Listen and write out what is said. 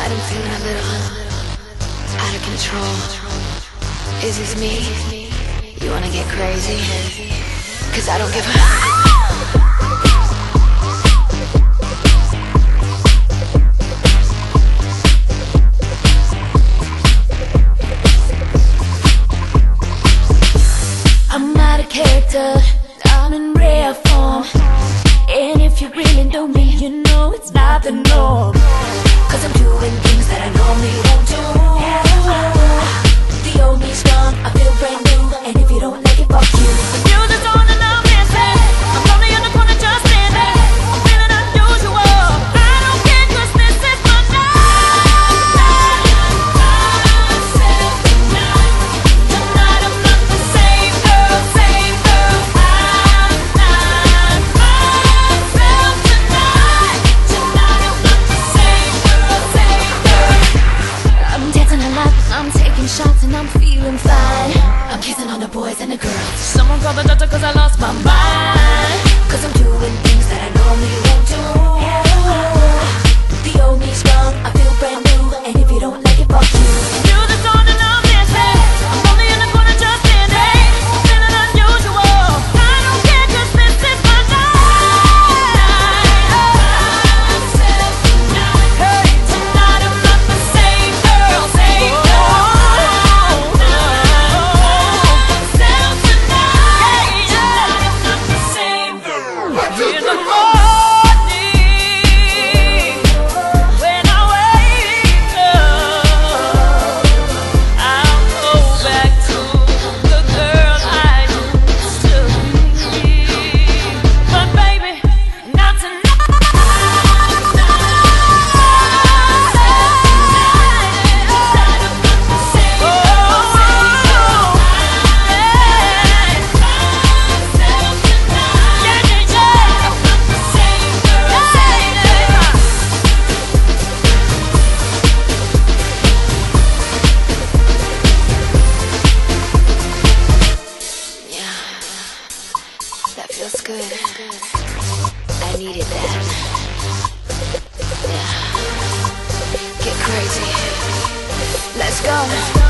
Tonight I'm feeling a little out of control. Is this me? You wanna get crazy? 'Cause I don't give a... I'm out of character, I'm in rare form. And if you really know me, you know it's not the norm. 'Cause I'm doing things that I normally won't do. The old me's gone, I feel brand new. And if you don't like it, fuck you. The music's on and I'm dancing. I'm lonely in the corner just standing. I'm feeling unusual. I don't care 'cause this is my night. Tonight I'm not the same girl, same girl. I'm not myself tonight. Tonight I'm not the same girl, same girl. I'm dancing a lot, I'm taking shots and I'm feeling fine. I'm kissing on the boys and the girls. Someone call the doctor 'cause I lost my mind. 'Cause I'm doing things that I normally won't do. The old me's gone, I feel brand new. And if you don't like it, fuck you. Music's on and I'm dancing. I'm lonely in the corner just standing. I'm feeling unusual. I don't care 'cause this is my night. Hey, tonight I'm not the same girl, same girl. Myself tonight. Tonight I'm not the same girl. In the morning, when I wake up, I'll go back to the girl I used to be. But baby, not tonight. That feels good. I needed that. Yeah. Get crazy. Let's go.